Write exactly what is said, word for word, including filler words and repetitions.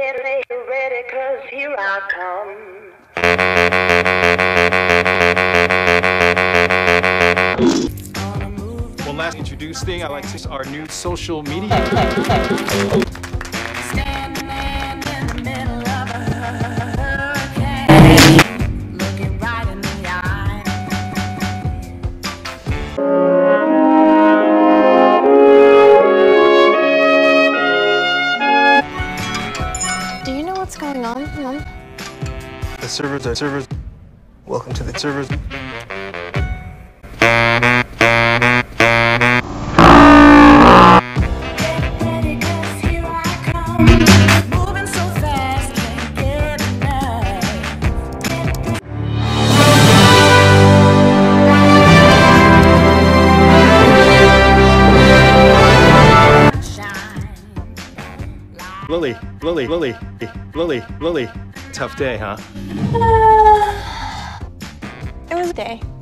ready, ready, 'cause here I come. One last introduce thing, I like to our new social media. Standing in the middle of a hurricane, looking right in the eye. Do you know what's going on, Mom? The servers are servers. Welcome to the servers. Lily, Lily, Lily, Lily, Lily. Tough day, huh? It was a day.